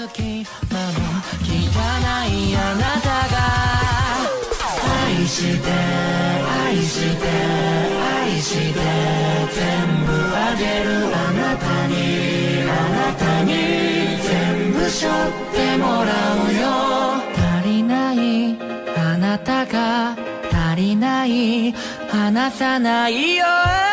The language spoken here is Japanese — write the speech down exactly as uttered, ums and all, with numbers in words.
きまも汚いあなたが愛して愛して愛して全部あげるあなたにあなたに全部背負ってもらうよ足りないあなたが足りない離さないよ